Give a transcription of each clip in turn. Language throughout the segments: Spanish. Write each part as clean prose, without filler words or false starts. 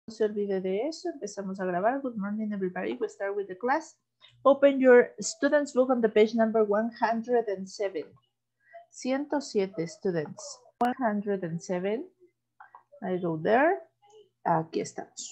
No se olvide de eso. Empezamos a grabar. Good morning, everybody. We start with the class. Open your student's book on the page number 107. 107 students. 107. I go there. Aquí estamos.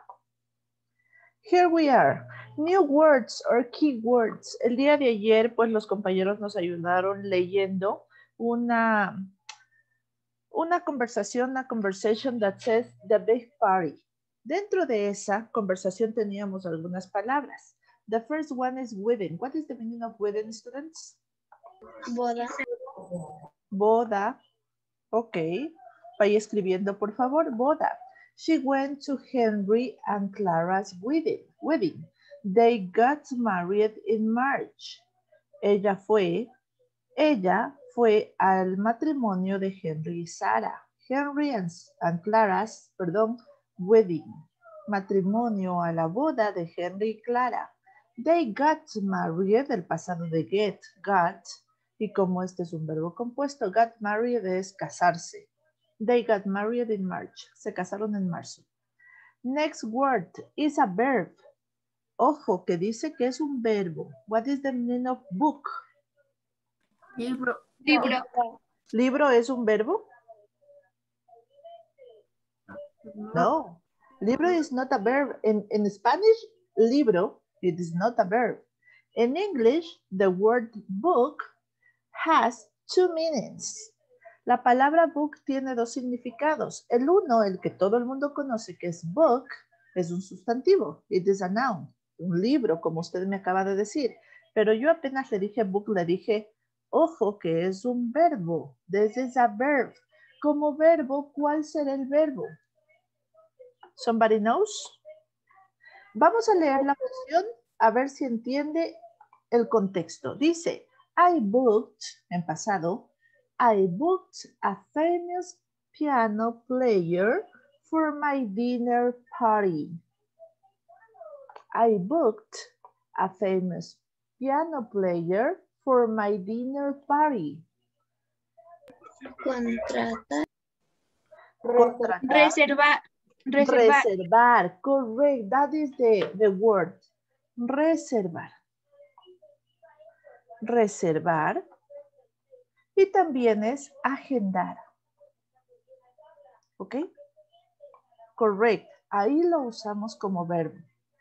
Here we are. New words or keywords. El día de ayer, pues los compañeros nos ayudaron leyendo una conversación, una conversation that says the big party. Dentro de esa conversación teníamos algunas palabras. The first one is wedding. What is the meaning of wedding, students? Boda. Boda. Ok. Vaya escribiendo, por favor. Boda. She went to Henry and Clara's wedding. They got married in March. Ella fue al matrimonio de Henry y Sarah. Henry and Clara's, wedding. Matrimonio, a la boda de Henry y Clara. They got married, el pasado de get, got. Y como este es un verbo compuesto, got married es casarse. They got married in March. Se casaron en marzo. Next word is a verb. Ojo, que dice que es un verbo. What is the meaning of book? Libro. ¿Libro es un verbo? No. Libro is not a verb. In Spanish, libro, it is not a verb. In English, the word book has two meanings. La palabra book tiene dos significados. El uno, el que todo el mundo conoce, que es book, es un sustantivo. It is a noun. Un libro, como usted me acaba de decir. Pero yo apenas le dije book, le dije, ojo, que es un verbo. This is a verb. Como verbo, ¿cuál será el verbo? Somebody knows? Vamos a leer la oración a ver si entiende el contexto. Dice, I booked, en pasado, I booked a famous piano player for my dinner party. I booked a famous piano player for my dinner party. Contratar. Contratar. Reservar. Correct. That is the word. Reservar. Reservar. Y también es agendar. ¿Ok? Correct. Ahí lo usamos como verbo.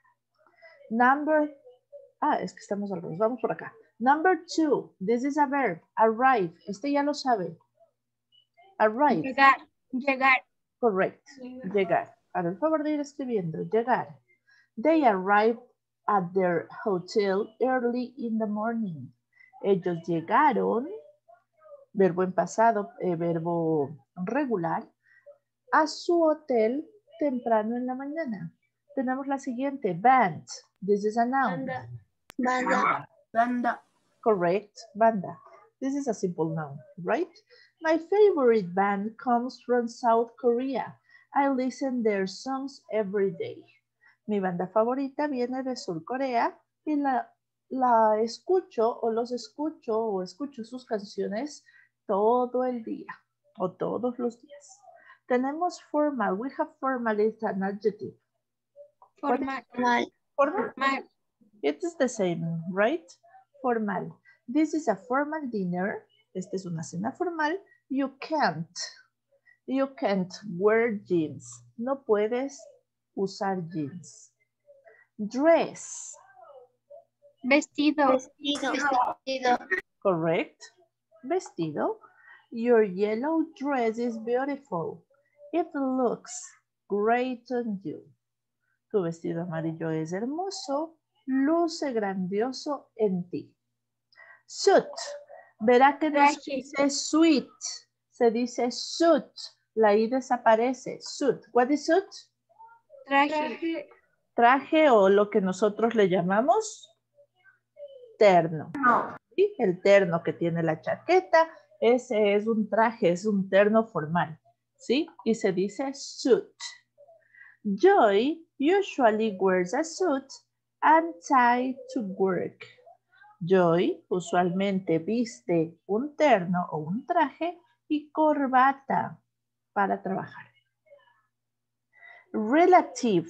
Es que estamos al revés. Vamos por acá. Number 2. This is a verb. Arrive. Este ya lo sabe. Arrive. Llegar. Correct. Llegar. Haga el favor de ir escribiendo. Llegar. They arrived at their hotel early in the morning. Ellos llegaron, verbo en pasado, verbo regular, a su hotel temprano en la mañana. Tenemos la siguiente, band. This is a noun. Banda. Correct, banda. This is a simple noun, right? My favorite band comes from South Korea. I listen their songs every day. Mi banda favorita viene de Sur Corea y la escucho o los escucho o escucho sus canciones todo el día o todos los días. Tenemos formal. We have formal is an adjective. Formal. Formal? It is the same, right? Formal. This is a formal dinner. Esta es una cena formal. You can't wear jeans. No puedes usar jeans. Dress. Vestido. Correct. Vestido. Your yellow dress is beautiful. It looks great on you. Tu vestido amarillo es hermoso. Luce grandioso en ti. Suit. Verá que no se dice suit. Se dice suit. La I desaparece. Suit. What is suit? Traje. Traje o lo que nosotros le llamamos terno. ¿Sí? El terno que tiene la chaqueta, ese es un traje, es un terno formal. ¿Sí? Y se dice suit. Joy usually wears a suit and tie to work. Joy usualmente viste un terno o un traje y corbata para trabajar. Relative.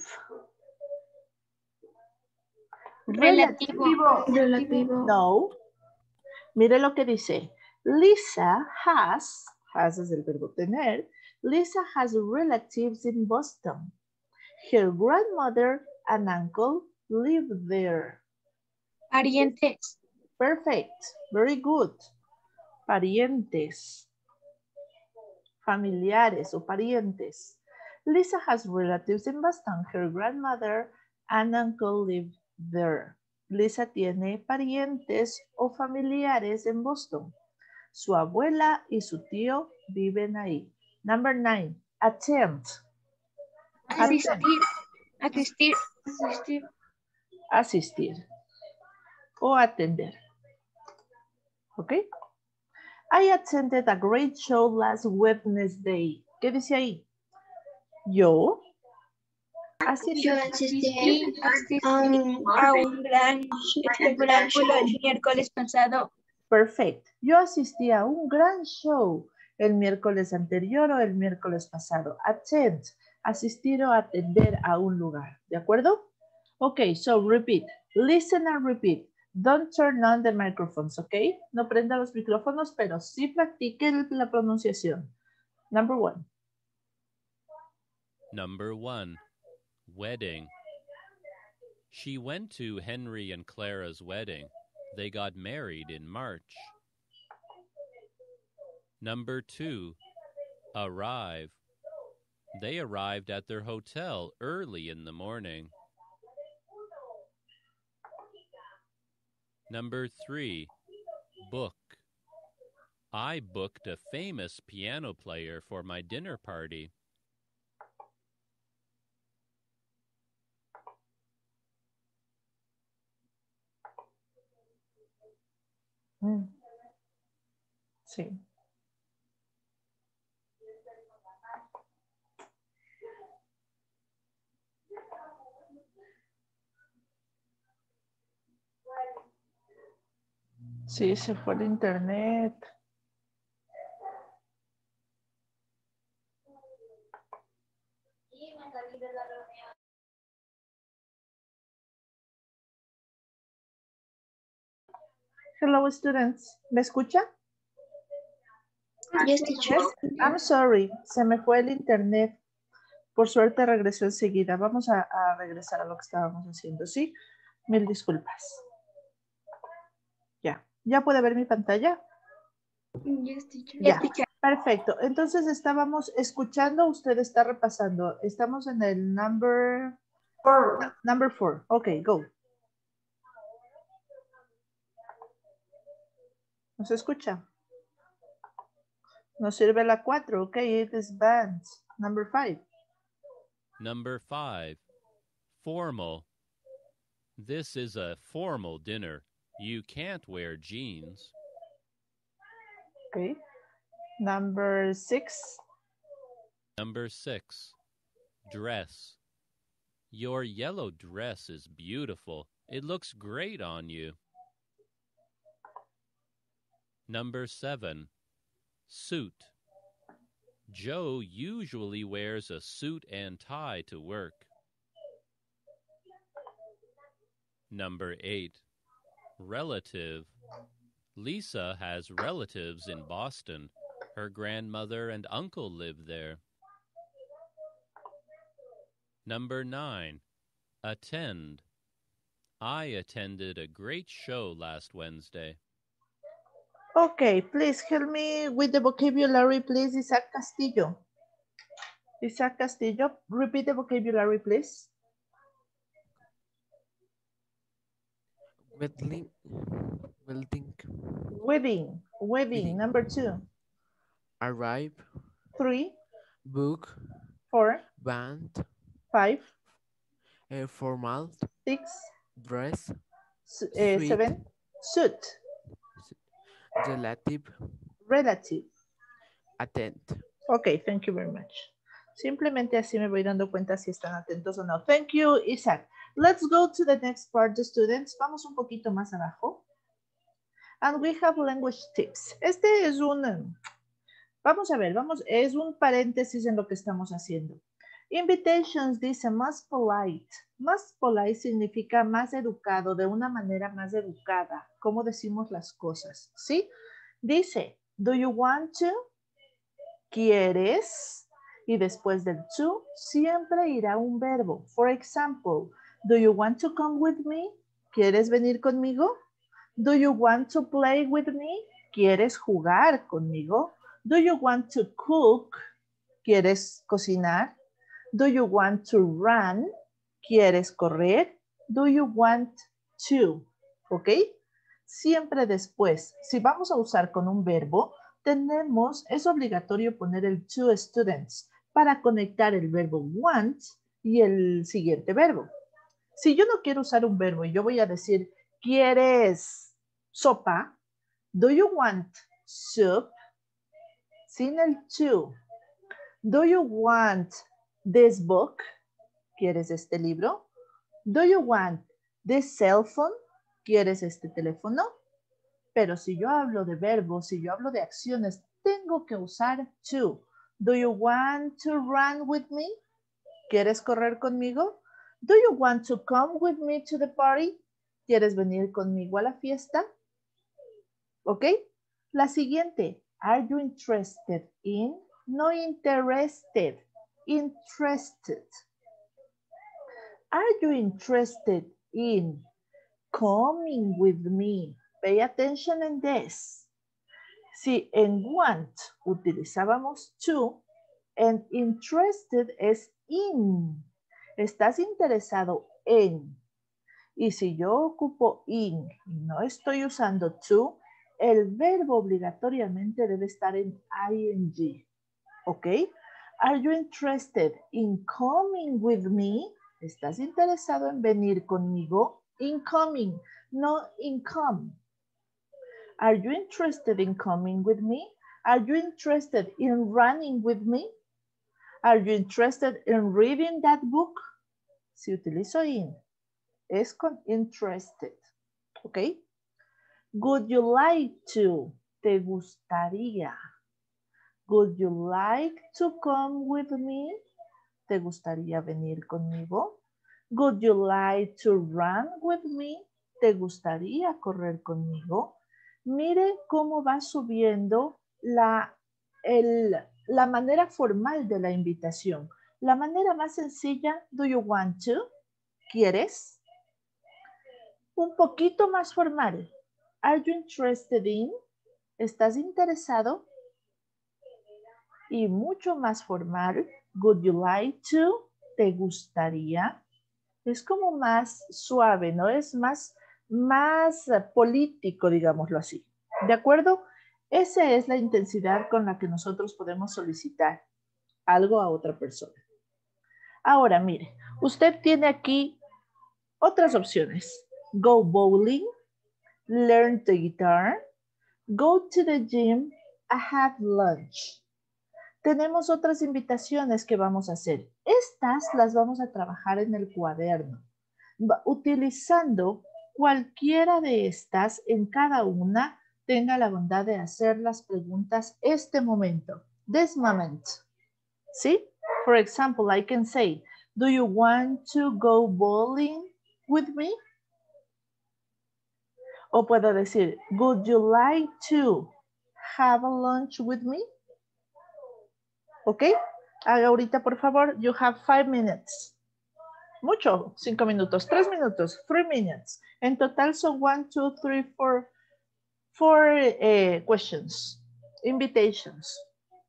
Relativo. Relativo. No. Mire lo que dice. Lisa has es el verbo tener. Lisa has relatives in Boston. Her grandmother and uncle live there. Parientes. Perfect. Very good. Parientes. Familiares o parientes. Lisa has relatives in Boston. Her grandmother and uncle live there. Lisa tiene parientes o familiares en Boston. Su abuela y su tío viven ahí. Number 9. Attend. Asistir. Asistir. Asistir. Asistir. O atender. ¿Ok? I attended a great show last Wednesday. ¿Qué dice ahí? Yo asistí A un gran espectáculo el miércoles pasado. Perfecto. Yo asistí a un gran show el miércoles anterior o el miércoles pasado. Attend, asistir o atender a un lugar. ¿De acuerdo? Ok, so repeat. Listen and repeat. Don't turn on the microphones, ok? No prenda los micrófonos, pero sí practiquen la pronunciación. Number 1. Number 1. Wedding. She went to Henry and Clara's wedding. They got married in March. Number 2. Arrive. They arrived at their hotel early in the morning. Number 3. Book. I booked a famous piano player for my dinner party. Sí. Sí, se fue el internet. Hello, students. ¿Me escucha? Yes, teacher. I'm sorry, se me fue el internet. Por suerte regresó enseguida. Vamos a regresar a lo que estábamos haciendo, ¿sí? Mil disculpas. Ya. ¿Ya puede ver mi pantalla? Yes, teacher. Ya. Perfecto. Entonces estábamos escuchando, usted está repasando. Estamos en el number 4. Ok, go. ¿No se escucha? No sirve la 4. Ok, it is banned. Number 5. Number 5. Formal. This is a formal dinner. You can't wear jeans. Okay. Number 6. Number 6. Dress. Your yellow dress is beautiful. It looks great on you. Number 7. Suit. Joe usually wears a suit and tie to work. Number 8. Relative. Lisa has relatives in Boston. Her grandmother and uncle live there. Number 9. Attend. I attended a great show last Wednesday. Okay, please help me with the vocabulary, please, Isaac Castillo. Isaac Castillo, repeat the vocabulary, please. Wedding. Wedding, number 2. Arrive. 3. Book. 4. Band. 5. Formal. 6. Dress. 7. Suit. Relative. Attend. Ok, thank you very much. Simplemente así me voy dando cuenta si están atentos o no. Thank you, Isaac. Let's go to the next part, the students. Vamos un poquito más abajo. And we have language tips. Este es un... Vamos a ver, es un paréntesis en lo que estamos haciendo. Invitations dice más polite. Más polite significa más educado, de una manera más educada. ¿Cómo decimos las cosas? ¿Sí? Dice, do you want to? ¿Quieres? Y después del to siempre irá un verbo. For example, do you want to come with me? ¿Quieres venir conmigo? Do you want to play with me? ¿Quieres jugar conmigo? Do you want to cook? ¿Quieres cocinar? Do you want to run? ¿Quieres correr? Do you want to? ¿Ok? Siempre después, si vamos a usar con un verbo, es obligatorio poner el to students para conectar el verbo want y el siguiente verbo. Si yo no quiero usar un verbo y yo voy a decir, ¿quieres sopa? Do you want soup? Sin el to. Do you want this book? ¿Quieres este libro? Do you want this cell phone? ¿Quieres este teléfono? Pero si yo hablo de verbos, si yo hablo de acciones, tengo que usar to. Do you want to run with me? ¿Quieres correr conmigo? Do you want to come with me to the party? ¿Quieres venir conmigo a la fiesta? ¿Ok? La siguiente. Are you interested in? No interested. Interested. Are you interested in coming with me? Pay attention in this. Si en want utilizábamos to, and interested es in. ¿Estás interesado en? Y si yo ocupo in y no estoy usando to, el verbo obligatoriamente debe estar en ing. ¿Ok? Are you interested in coming with me? ¿Estás interesado en venir conmigo? In coming, no in come. Are you interested in coming with me? Are you interested in running with me? Are you interested in reading that book? Si utilizo in, es con interested. ¿Ok? Would you like to? ¿Te gustaría? Would you like to come with me? ¿Te gustaría venir conmigo? Would you like to run with me? ¿Te gustaría correr conmigo? Mire cómo va subiendo la manera formal de la invitación. La manera más sencilla, do you want to? ¿Quieres? Un poquito más formal. Are you interested in? ¿Estás interesado? Y mucho más formal, would you like to? ¿Te gustaría? Es como más suave, ¿no? Es más político, digámoslo así. ¿De acuerdo? Esa es la intensidad con la que nosotros podemos solicitar algo a otra persona. Ahora, mire, usted tiene aquí otras opciones. Go bowling, learn the guitar, go to the gym, have lunch. Tenemos otras invitaciones que vamos a hacer. Estas las vamos a trabajar en el cuaderno, utilizando cualquiera de estas. En cada una tenga la bondad de hacer las preguntas este momento, this moment. ¿Sí? For example, I can say, do you want to go bowling with me? O puedo decir, would you like to have a lunch with me? ¿Ok? Haga ahorita, por favor. You have 5 minutes. Mucho, 5 minutos, 3 minutos, 3 minutes. En total son 1, 2, 3, 4 questions, invitations.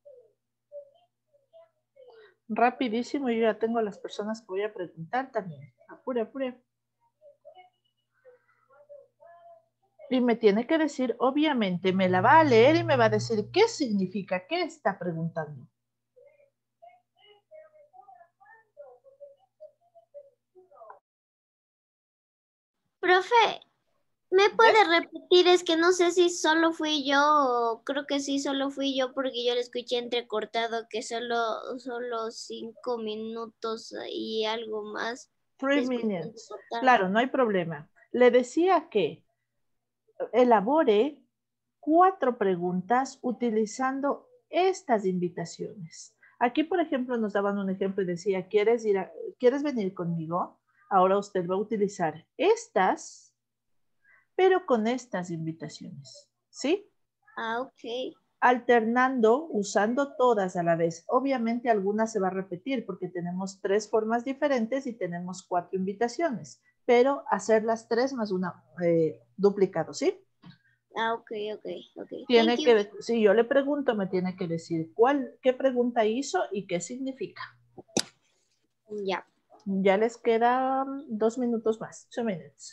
Rapidísimo, yo ya tengo a las personas que voy a preguntar también. Apure, apure. Y me tiene que decir, obviamente, me la va a leer y me va a decir qué significa, qué está preguntando. Profe, ¿me puede repetir? Es que no sé si solo fui yo o creo que sí solo fui yo porque yo le escuché entrecortado que solo 5 minutos y algo más. 3 minutes. Claro, no hay problema. Le decía que elabore 4 preguntas utilizando estas invitaciones. Aquí, por ejemplo, nos daban un ejemplo y decía, ¿quieres venir conmigo? Ahora usted va a utilizar estas, pero con estas invitaciones, ¿sí? Ah, ok. Alternando, usando todas a la vez. Obviamente algunas se va a repetir porque tenemos 3 formas diferentes y tenemos 4 invitaciones, pero hacer las 3 más una duplicado, ¿sí? Ah, ok. Tiene Thank you. que, si yo le pregunto, me tiene que decir qué pregunta hizo y qué significa. Ya. Ya les quedan 2 minutos más, 2 minutes.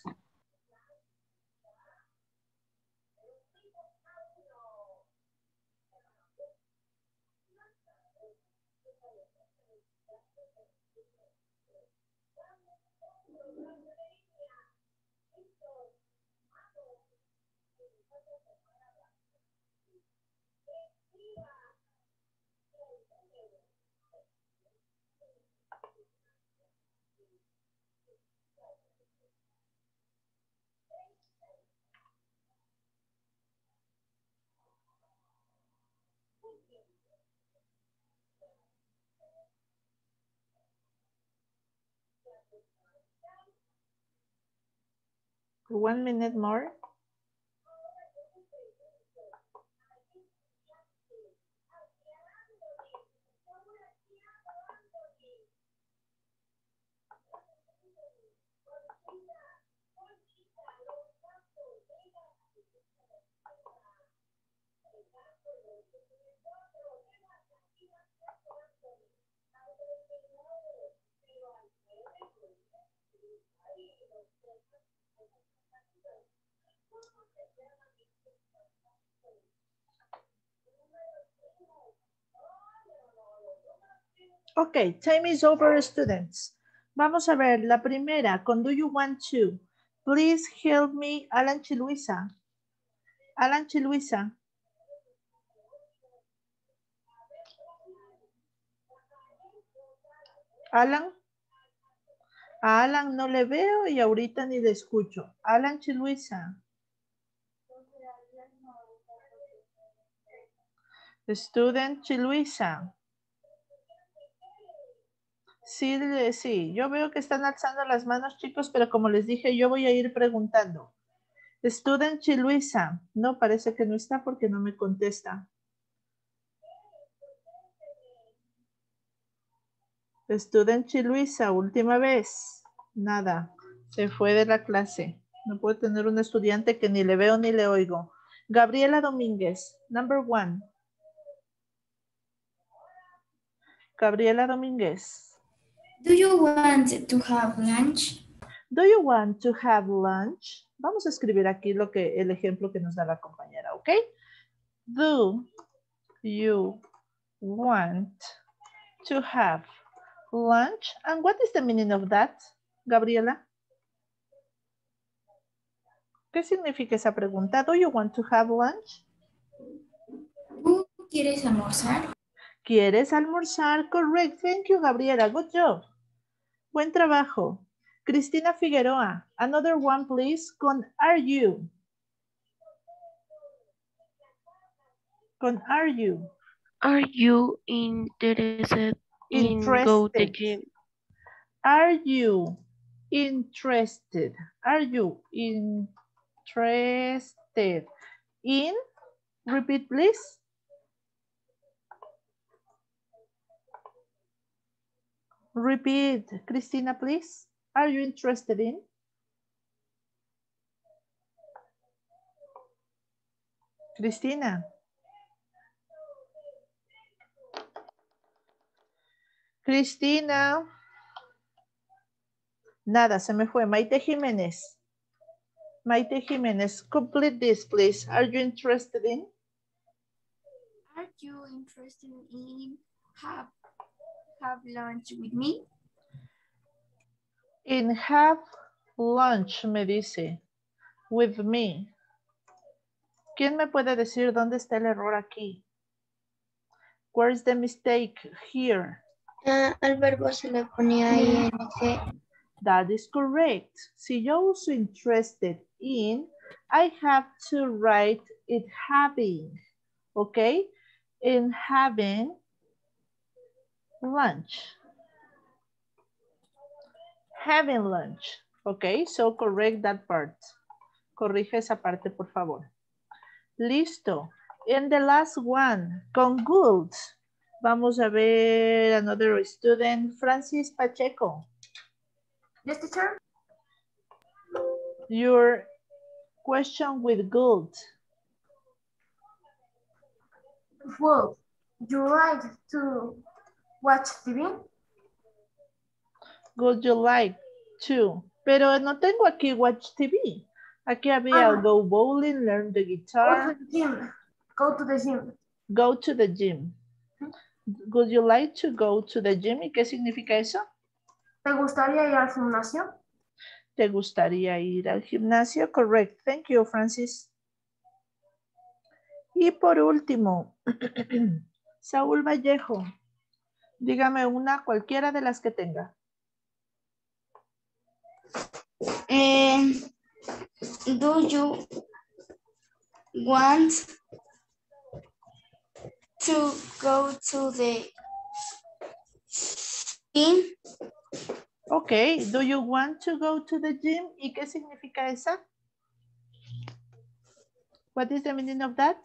One minute more. Ok, time is over, students. Vamos a ver la primera con do you want to. Please help me, Alan Chiluisa. Alan Chiluisa. Alan. A Alan no le veo y ahorita ni le escucho. Alan Chiluisa. Student Chiluisa. Sí, yo veo que están alzando las manos, chicos, pero como les dije, yo voy a ir preguntando. Student Chiluisa. No, parece que no está porque no me contesta. Student Chiluisa, última vez. Nada, se fue de la clase. No puedo tener un estudiante que ni le veo ni le oigo. Gabriela Domínguez, number 1. Gabriela Domínguez. Do you want to have lunch? Do you want to have lunch? Vamos a escribir aquí el ejemplo que nos da la compañera, ¿ok? Do you want to have lunch? And what is the meaning of that, Gabriela? ¿Qué significa esa pregunta? Do you want to have lunch? ¿Tú quieres almorzar? ¿Quieres almorzar? Correct. Thank you, Gabriela. Good job. Buen trabajo. Cristina Figueroa. Another one, please. Con are you. Con are you. Are you interested in go to the gym? Are you interested? Are you interested in? Repeat, please. Repeat, Christina, please. Are you interested in? Cristina. Cristina. Nada, se me fue. Maite Jiménez. Maite Jiménez, complete this, please. Are you interested in? Are you interested in have lunch with me? In have lunch, me dice. With me. ¿Quién me puede decir dónde está el error aquí? Where is the mistake here? Al verbo se le ponía ing. That is correct. Si yo uso interested in, I have to write it having. Okay? In having lunch. Having lunch. Okay, so correct that part. Corrige esa parte, por favor. Listo. And the last one, con good. Vamos a ver another student, Francis Pacheco. Yes, teacher. Your question with good. Well, you like to watch TV? Would you like to? Pero no tengo aquí watch TV. Aquí había go bowling, learn the guitar. Go to the gym. Go to the gym. Go to the gym. Would you like to go to the gym? ¿Y qué significa eso? ¿Te gustaría ir al gimnasio? ¿Te gustaría ir al gimnasio? Correct. Thank you, Francis. Y por último, Saúl Vallejo. Dígame una, cualquiera de las que tenga. Do you want to go to the gym? Ok, do you want to go to the gym? ¿Y qué significa esa? What is the meaning of that?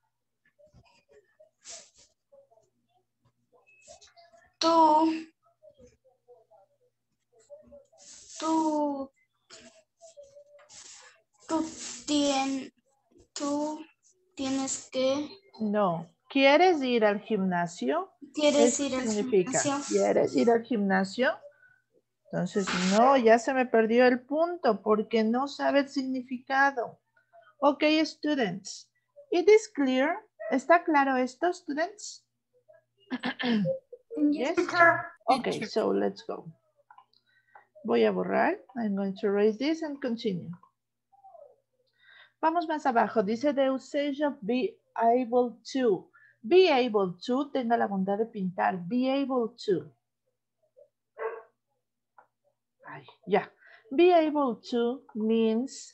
Tú tienes que... No. ¿Quieres ir al gimnasio? ¿Quieres Eso ir al significa, gimnasio? ¿quieres ir al gimnasio? Entonces, no, ya se me perdió el punto porque no sabe el significado. Ok, students. It is clear. ¿Está claro esto, students? Yes? Ok, so let's go. Voy a borrar. I'm going to erase this and continue. Vamos más abajo. Dice the usage of be able to. Be able to, tenga la bondad de pintar. Be able to. Ay, ya. Be able to means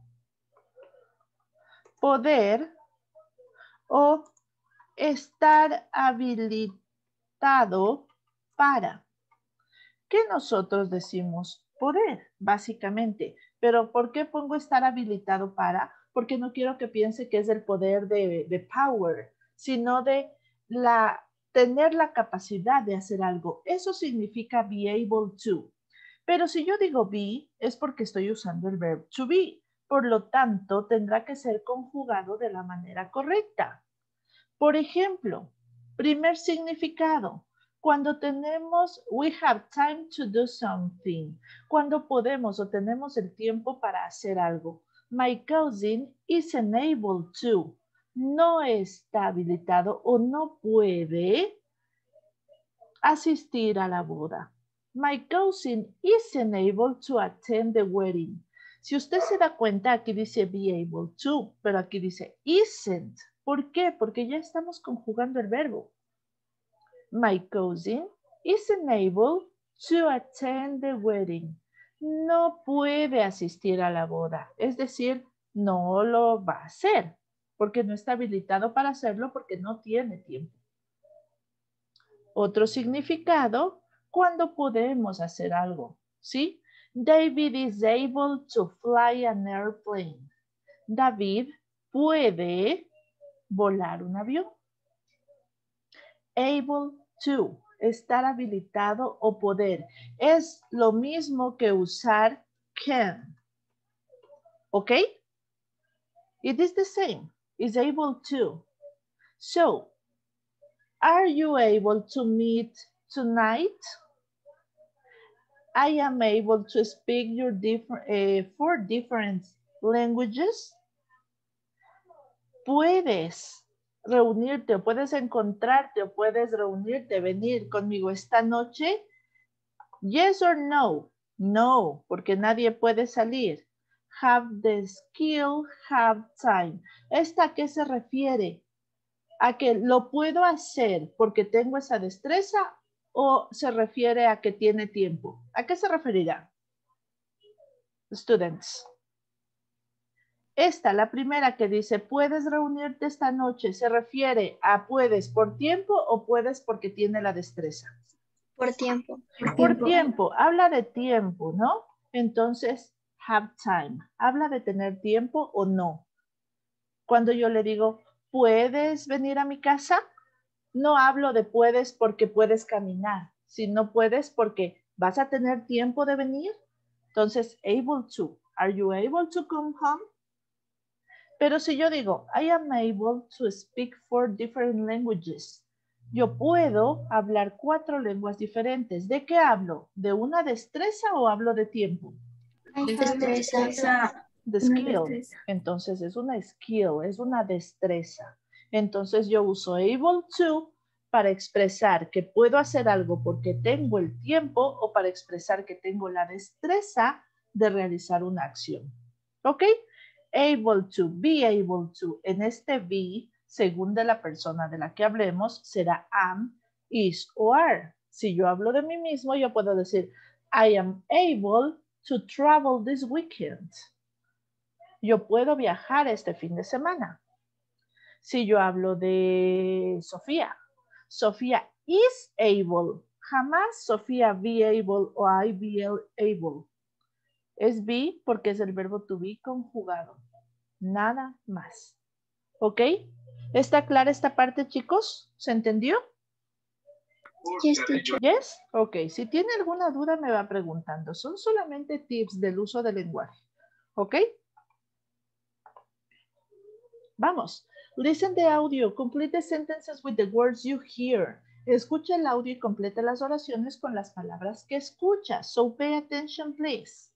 poder o estar habilitado para. ¿Qué nosotros decimos? Poder, básicamente. Pero ¿por qué pongo estar habilitado para? Porque no quiero que piense que es el poder de power, sino de tener la capacidad de hacer algo. Eso significa be able to. Pero si yo digo be, es porque estoy usando el verbo to be. Por lo tanto, tendrá que ser conjugado de la manera correcta. Por ejemplo, primer significado. Cuando tenemos, we have time to do something. Cuando podemos o tenemos el tiempo para hacer algo. My cousin isn't able to. No está habilitado o no puede asistir a la boda. My cousin isn't able to attend the wedding. Si usted se da cuenta, aquí dice be able to, pero aquí dice isn't. ¿Por qué? Porque ya estamos conjugando el verbo. My cousin isn't able to attend the wedding. No puede asistir a la boda. Es decir, no lo va a hacer. Porque no está habilitado para hacerlo porque no tiene tiempo. Otro significado, cuando podemos hacer algo. ¿Sí? David is able to fly an airplane. David puede volar un avión. Able to, estar habilitado o poder. Es lo mismo que usar can. ¿Ok? It is the same. Is able to. So, are you able to meet tonight? I am able to speak your 4 different languages. Puedes reunirte o puedes encontrarte o puedes reunirte, venir conmigo esta noche. Yes or no? No, porque nadie puede salir. Have the skill, have time. ¿Esta a qué se refiere? ¿A que lo puedo hacer porque tengo esa destreza o se refiere a que tiene tiempo? ¿A qué se referirá? Students. Esta, la primera que dice, puedes reunirte esta noche, ¿se refiere a puedes por tiempo o puedes porque tiene la destreza? Por tiempo. Por tiempo, habla de tiempo, ¿no? Entonces, have time, habla de tener tiempo o no. Cuando yo le digo, ¿puedes venir a mi casa? No hablo de puedes porque puedes caminar, sino puedes porque vas a tener tiempo de venir. Entonces, able to. Are you able to come home? Pero si yo digo, I am able to speak 4 different languages. Yo puedo hablar 4 lenguas diferentes. ¿De qué hablo? ¿De una destreza o hablo de tiempo? Destreza. The skill. Entonces es una skill, es una destreza. Entonces yo uso able to para expresar que puedo hacer algo porque tengo el tiempo o para expresar que tengo la destreza de realizar una acción. ¿Ok? Able to, be able to. En este be, según de la persona de la que hablemos, será am, is o are. Si yo hablo de mí mismo, yo puedo decir I am able to travel this weekend. Yo puedo viajar este fin de semana. Si yo hablo de Sofía, Sofía is able. Jamás Sofía be able o I be able. Es be porque es el verbo to be conjugado. Nada más. ¿Ok? ¿Está clara esta parte, chicos? ¿Se entendió? Yes, teacher. Yes? Ok. Si tiene alguna duda me va preguntando. Son solamente tips del uso del lenguaje. ¿Ok? Vamos. Listen the audio. Complete the sentences with the words you hear. Escucha el audio y completa las oraciones con las palabras que escucha. So pay attention, please.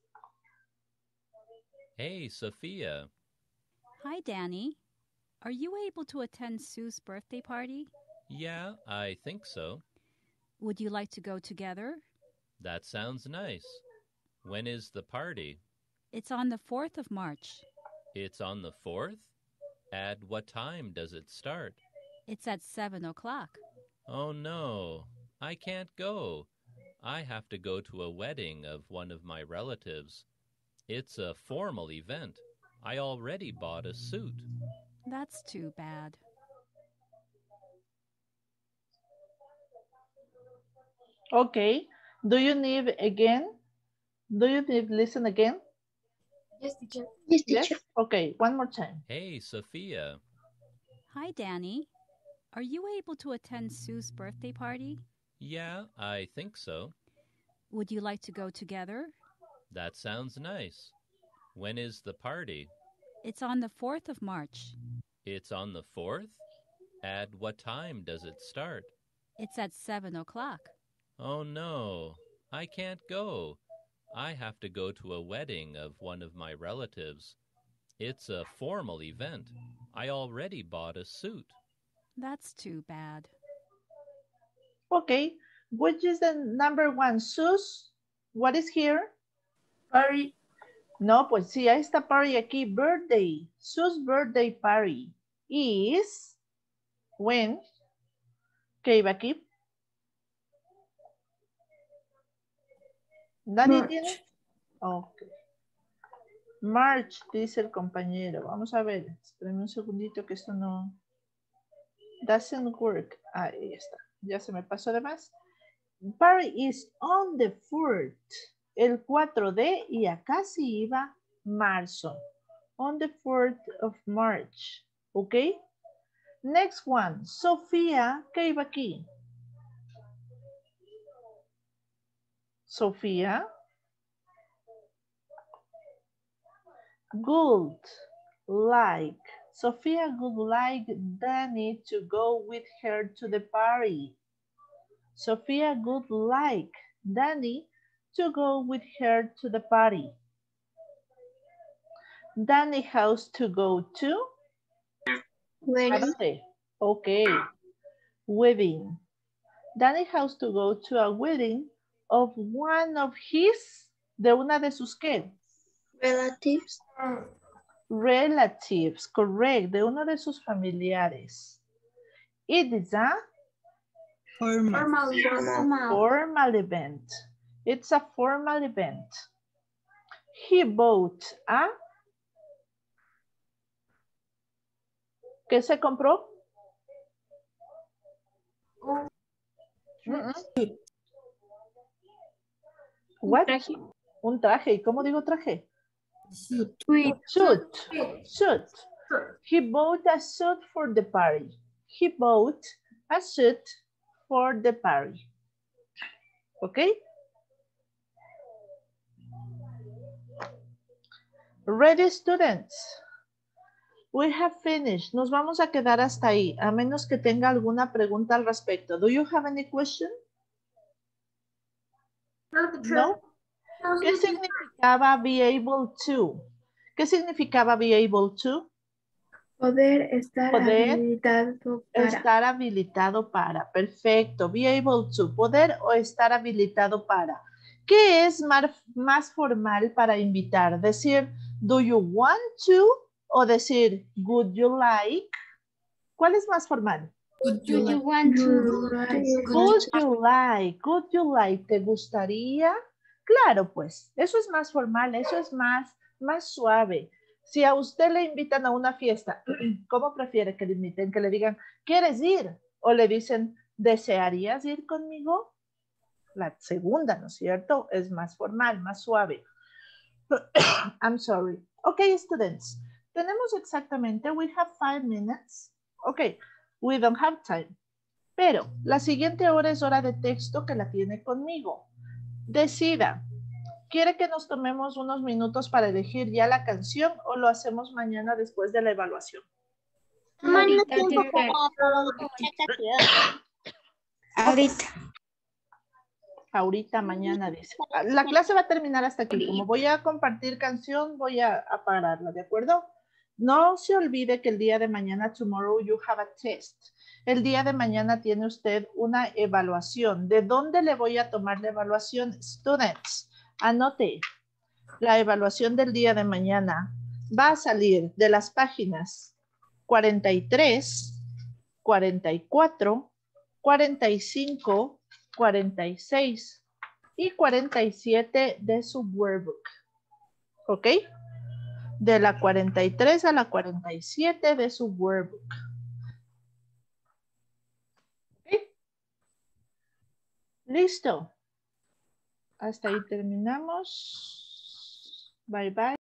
Hey, Sophia. Hi, Danny. Are you able to attend Sue's birthday party? Yeah, I think so. Would you like to go together? That sounds nice. When is the party? It's on the 4th of March. It's on the 4th? At what time does it start? It's at 7 o'clock. Oh no, I can't go. I have to go to a wedding of one of my relatives. It's a formal event. I already bought a suit. That's too bad. Okay. Do you need again? Do you need listen again? Yes, teacher. Yes, teacher. Yes? Okay, one more time. Hey, Sophia. Hi, Danny. Are you able to attend Sue's birthday party? Yeah, I think so. Would you like to go together? That sounds nice. When is the party? It's on the 4th of March. It's on the 4th? At what time does it start? It's at 7 o'clock. Oh no, I can't go. I have to go to a wedding of one of my relatives. It's a formal event. I already bought a suit. That's too bad. Okay, which is the number one? Sus, what is here? Party. No, pues sí, ahí está party aquí. Birthday. Sus birthday party is when? ¿Qué iba aquí? ¿Nadie tiene? Ok. March, dice el compañero. Vamos a ver. Espérenme un segundito que esto no... Doesn't work. Ahí está. Ya se me pasó de más. Party is on the 4th. El 4 de, y acá sí iba marzo. On the 4th of March. ¿Ok? Next one. Sofía, ¿qué iba aquí? Sofía. Good. Like. Sofía would like Danny to go with her to the party. Sofía would like Danny to go with her to the party. Danny has to go to? Wedding. Okay. Wedding. Danny has to go to a wedding of one of his, de una de sus ¿qué? Relatives. Relatives, correct, de uno de sus familiares. It is a Formal. formal event. It's a formal event. He bought a ¿Qué se compró? What? Un traje. ¿Y cómo digo traje? Suit. He bought a suit for the party. He bought a suit for the party. Okay? Ready, students? We have finished. Nos vamos a quedar hasta ahí, a menos que tenga alguna pregunta al respecto. Do you have any question? No? ¿Qué significaba be able to? ¿Qué significaba be able to? Poder estar habilitado para. Estar habilitado para. Perfecto. Be able to. Poder o estar habilitado para. ¿Qué es más formal para invitar? Decir, do you want to? O decir, would you like? ¿Cuál es más formal? Would you want to? Would you like? Would you like? ¿Te gustaría? Claro, pues, eso es más formal, eso es más suave. Si a usted le invitan a una fiesta, ¿cómo prefiere que le inviten? Que le digan, ¿quieres ir? O le dicen, ¿desearías ir conmigo? La segunda, ¿no es cierto? Es más formal, más suave. I'm sorry. Okay, students. Tenemos exactamente, we have 5 minutes. Okay, we don't have time. Pero la siguiente hora es hora de texto que la tiene conmigo. Decida, ¿quiere que nos tomemos unos minutos para elegir ya la canción o lo hacemos mañana después de la evaluación? Ahorita. Ahorita, mañana, dice. La clase va a terminar hasta aquí. Como voy a compartir canción, voy a pararla, ¿de acuerdo? No se olvide que el día de mañana, tomorrow you have a test. El día de mañana tiene usted una evaluación. ¿De dónde le voy a tomar la evaluación? Students, anote. La evaluación del día de mañana va a salir de las páginas 43, 44, 45, 46 y 47 de su workbook. ¿Ok? De la 43 a la 47 de su workbook. ¿Ok? Listo. Hasta ahí terminamos. Bye, bye.